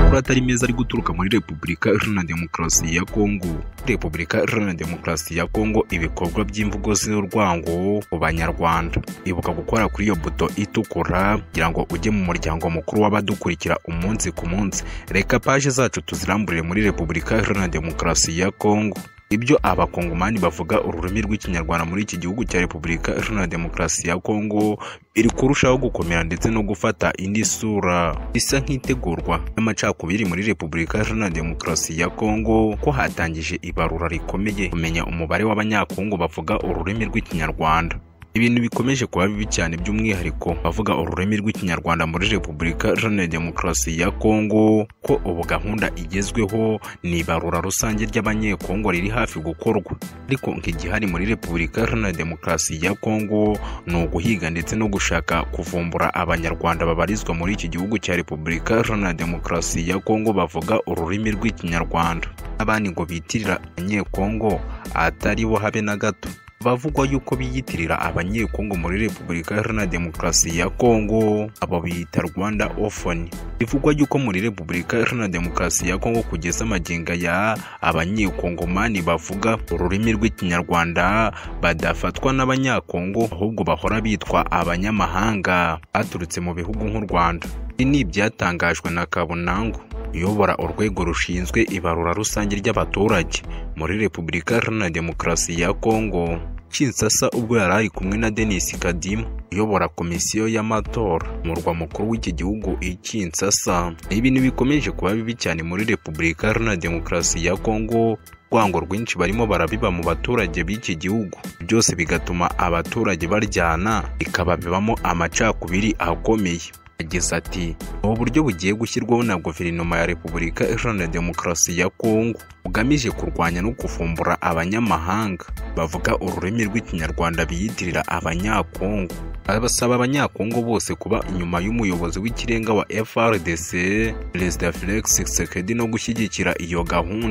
amakuru atari meza ari guturuka muri Repubulika Iharanira Demokarasi ya Kongo. Repubulika Iharanira Demokarasi ya Kongo ibikorwa by'imvugo z'urwango mu Banyarwanda. Ibuka gukora kuri iyo buto itukura kugira ngo ujye mu muryango mukuru w'abadukurikira umunsi ku munsi. Reka page zacu tuziramburire muri Repubulika Iharanira Demokarasi ya Kongo. Ibyo abakongomani bavuga ururimi rw'ikinyarwanda muri iki gihugu cya Repubulika Iharanira Demokarasi ya Kongo iri kurushaho gukomera ndetse no gufata indi sura isa nk'itegurwa y'amacakubiri muri Repubulika Iharanira Demokarasi ya Kongo, ko hatangije ibarura rikomeye kumenya umubare w'abanyakongo bavuga ururimi rw'ikinyarwanda. Ibintu bikomeje kuba bibi cyane, by'umwihariko bavuga ururimi rw'ikinyarwanda muri Repubulika Iharanira Demokarasi ya Kongo, ko ubu gahunda igezweho ni ibarura rusange ry'abanyekongo riri hafi gukorwa. Ariko nk'igihari muri Repubulika Iharanira Demokarasi ya Kongo ni uguhiga ndetse no gushaka kuvumbura abanyarwanda babarizwa muri iki gihugu cya Repubulika Iharanira Demokarasi ya Kongo bavuga ururimi rw'ikinyarwanda, abandi ngo bitirira abanyekongo atari bo habe na gato. Bavugwa yuko biyitirira abanyekongo muri Repubulika Iharanira Demokarasi ya Kongo abo biyita Rwanda Ofoni. Bivugwa yuko muri Repubulika Iharanira Demokarasi ya Kongo kugeza amaginga ya abanyekongomani bavuga ururimi rw'ikinyarwanda badafatwa n'abanyakongo, ahubwo bahora bitwa abanyamahanga baturutse mu bihugu nk'u Rwanda. Ibi ni ibyatangajwe na Kabunango, uyobora urwego rushinzwe ibarura rusange ry'abaturage muri Repubulika Iharanira Demokarasi ya Kongo Kinshasa, ubwo yari ari kumwe na Denis Kadima, uyobora komisiyo y'amatora mu murwa mukuru w'iki gihugu i Kinshasa. Ibintu bikomeje kuba bibi cyane muri Repubulika Iharanira Demokarasi ya Kongo, urwango rwinshi barimo barabiba mu baturage b'iki gihugu, byose bigatuma abaturage baryana, bikaba bibamo amacakubiri akomeye. Yagize ati ubu buryo bugiye gushyirwaho na guverinoma ya Repubulika Iharanira Demokarasi ya Kongo bugamije kurwanya no kuvumbura abanyamahanga bavuga ururimi rw'ikinyarwanda biyitirira abanyakongo. Abasaba abanyakongo bose kuba inyuma y'umuyobozi w'ikirenga wa FRDC Perezida Felix Tshisekedi no gushyigikira iyo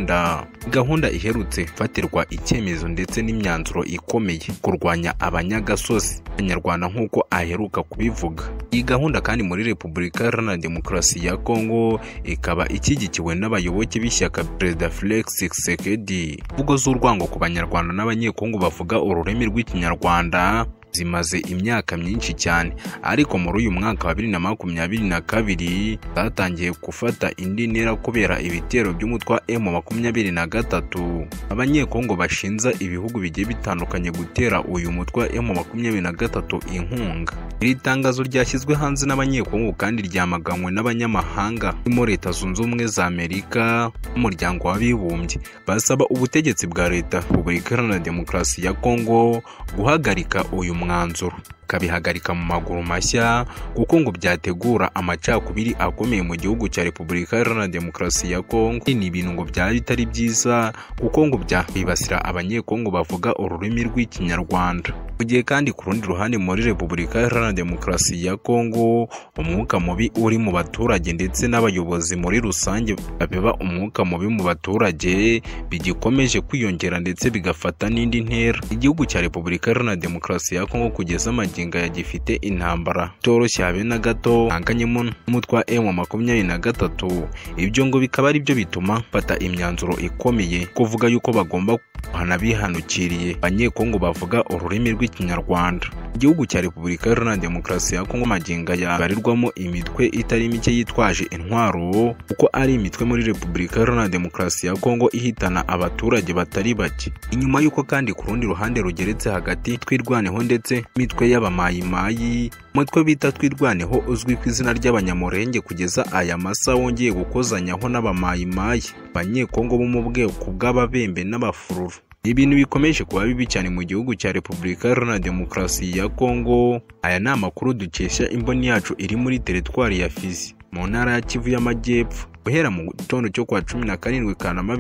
gahunda iherutse fatirwa icyemezo ndetse n'imyanzuro ikomeye kurwanya abanyagasozi abanyarwanda nk'uko aheruka kubivuga. Iyi gahunda kandi muri Repubulika Iharanira Demokarasi ya Kongo ikaba ishyigikiwe n'abayoboke b'ishyaka Perezida Felix Tshisekedi. Imvugo z'urwango ku banyarwanda n'abanyekongo bavuga ururimi rw'ikinyarwanda zimaze imyaka myinshi cyane, ariko muri uyu mwaka wa 2022 zatangiye gufata indi ntera kubera ibitero by'umutwe wa M23. Abanyekongo bashinza ibihugu bigiye bitandukanye gutera uyu mutwe wa M23 inkunga. Iri tangazo ryashyizwe hanze n'abanyekongo kandi ryamaganywe n'abanyamahanga harimo Leta Zunze Ubumwe za Amerika n'Umuryango w'Abibumbye. Basaba ubutegetsi bwa Leta Repubulika Iharanira Demokarasi ya Kongo guhagarika uyu mwanzuro, kabihagarika mu maguru mashya, kuko ngo byategura amacakubiri akomeye mu gihugu cya Repubulika Iharanira Demokarasi ya Kongo. Ni ibintu ngo byari bitari byiza, kuko ngo byabibasira abanyekongo bavuga ururimi rw'ikinyarwanda. Mu gihe kandi ku rundi ruhande muri Repubulika Iharanira Demokarasi ya Kongo umwuka mubi uri mu baturage ndetse n'abayobozi muri rusange babiba umwuka mubi mu baturage bigikomeje kwiyongera ndetse bigafata n'indi ntera. Igihugu cya Repubulika Iharanira Demokarasi ya Kongo kugeza amaginga yagifite intambara itoroshye habe na gato hanganyemo n'umutwe wa M23. Ibyo ngo bikaba ari byo bituma fata imyanzuro ikomeye kuvuga yuko bagomba hanabihanukiriye abanyekongo bavuga ururimi rw'ikinyarwanda. Igihugu cya Repubulika Iharanira Demokarasi ya Kongo maginga yabarirwamo imitwe itari mike yitwaje intwaro, kuko ari imitwe muri Repubulika Iharanira Demokarasi ya Kongo ihitana abaturage batari bake. Inyuma y'uko kandi ku rundi ruhande rugeretse hagati twirwaneho ndetse imitwe y'abamayimayi, umutwe bita twirwaneho uzwi ku izina ry'abanyamurenge kugeza aya masa wongeye gukozanyaho n'abamayimayi abanyekongo bo mu bwoko bw'ababembe n'abafururu. Ibintu bikomeje kuba bibi cyane mu gihugu cya Repubulika Iharanira Demokarasi ya Kongo. Aya ni amakuru dukesha imboni yacu iri muri teritwari ya Fizi mu ntara ya Kivu y'Amajyepfo. Guhera mu gitondo cyo kwa 17 Kanama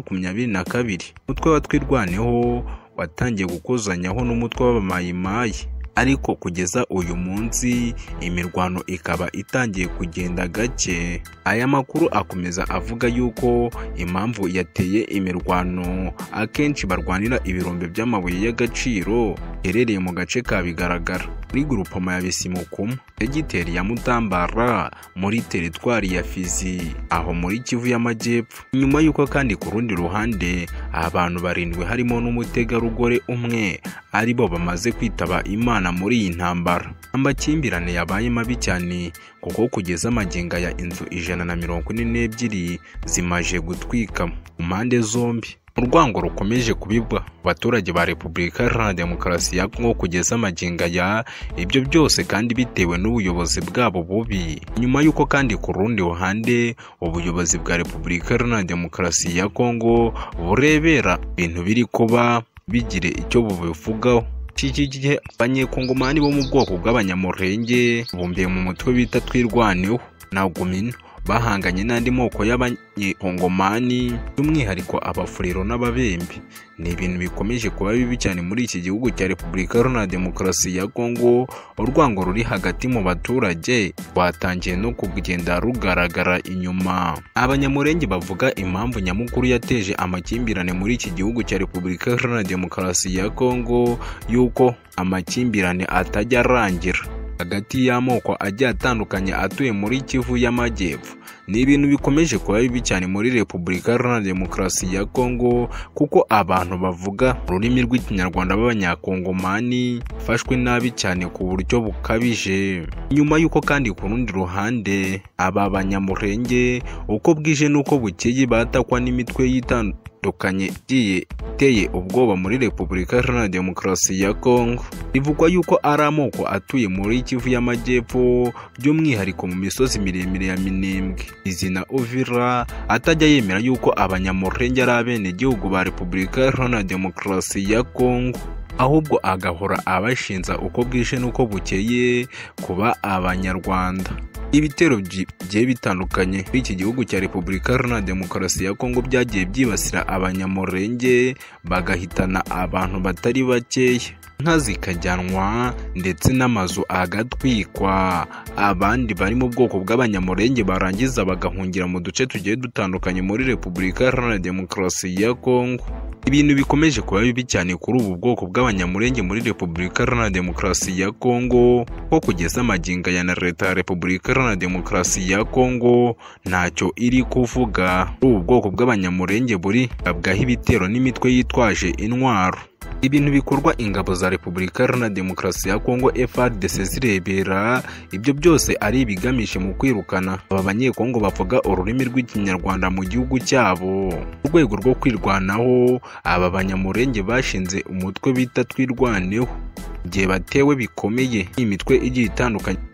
2022 umutwe wa twirwaneho watangiye gukozanyaho n'umutwe w'abamayimayi, ariko kugeza uyu munsi imirwano ikaba itangiye kugenda gake. Aya makuru akomeza avuga yuko impamvu yateye imirwano akenshi barwanira ibirombe by'amabuye y'agaciro iherereye mu gace ka Bigaragara muri grupama ya Bisimukuma, segiteri ya Mutambara muri teritwari ya Fizi aho muri Kivu y'Amajyepfo. Nyuma y'uko kandi ku rundi ruhande abantu 7 harimo n'umutegarugori umwe aribo bamaze kwitaba Imana muri iyi ntambara. Amakimbirane yabaye mabi cyane kuko kugeza amaginga ya inzu 142 zimaje gutwika mu mpande zombi. Urwango rukomeje kubibwa abaturage ba Repubulika Iharanira Demokarasi ya Kongo kugeza amaginga ya ibyo byose kandi bitewe n'ubuyobozi bwabo bubi. Nyuma y'uko kandi ku rundi ruhande ubuyobozi bwa Repubulika Iharanira Demokarasi ya Kongo burebera ibintu biri kuba bigire icyo bubivugaho. Iki gihe abanyekongomani bo mu bwoko bw'abanyamurenge bumbiye mu mutwe bita Twirwaneho na Gumino bahanganye n'andi moko y'abanyekongomani by'umwihariko abafurero n'ababembe. Ni ibintu bikomeje kuba bibi cyane muri iki gihugu cya Repubulika Iharanira Demokarasi ya Kongo. Urwango ruri hagati mu baturage rwatangiye no kugenda rugaragara inyuma. Abanyamurenge bavuga impamvu nyamukuru yateje amakimbirane muri iki gihugu cya Repubulika Iharanira Demokarasi ya Kongo yuko amakimbirane atajya arangira hagati y'amoko agiye atandukanye atuye muri Kivu y'Amajyepfo. Ni ibintu bikomeje kuba bibi cyane muri Repubulika Iharanira Demokarasi ya Kongo kuko abantu bavuga ururimi rw'Ikinyarwanda b'abanyakongomani bafashwe nabi cyane ku buryo bukabije. Nyuma y'uko kandi ku rundi ruhande aba banyamurenge uko bwije n'uko bukeye batakwa n'imitwe y'itandukanye igiye iteye ubwoba muri Repubulika Iharanira Demokarasi ya Kongo. Bivugwa yuko ari amoko atuye muri Kivu y'Amajyepfo by'umwihariko mu misozi miremire ya Minembwe, izina Uvira, atajya yemera yuko abanyamurenge ari abenegihugu ba Repubulika Iharanira Demokarasi ya Kongo, ahubwo agahora abashinza uko bwije n'uko bukeye kuba abanyarwanda. Ibitero bigiye bitandukanye muri iki gihugu cya Repubulika Iharanira Demokarasi ya Kongo byagiye byibasira abanyamurenge bagahitana abantu batari bakeya, inka zikajyanwa ndetse n'amazu agatwikwa. Abandi bari mu bwoko bw'abanyamurenge barangiza bagahungira mu duce tugiye dutandukanye muri Repubulika Iharanira Demokarasi ya Kongo. Ibintu bikomeje kuba bibi cyane kuri ubu bwoko bw'abanyamurenge muri Repubulika Iharanira Demokarasi ya Kongo ko kugeza amaginga ya na leta ya Repubulika Iharanira Demokarasi ya Kongo ntacyo iri kuvuga. Ubu bwoko bw'abanyamurenge buri bwaho ibitero n'imitwe yitwaje intwaro. Ibintu bikorwa ingabo za Repubulika Iharanira Demokarasi ya Kongo FARDC zirebera, ibyo byose ari ibigamije mu kwirukana aba banyekongo bavuga ururimi rw'Ikinyarwanda mu gihugu cyabo. Mu rwego rwo kwirwanaho aba banyamurenge bashinze umutwe bita Twirwaneho igihe batewe bikomeye imitwe igiye itandukanye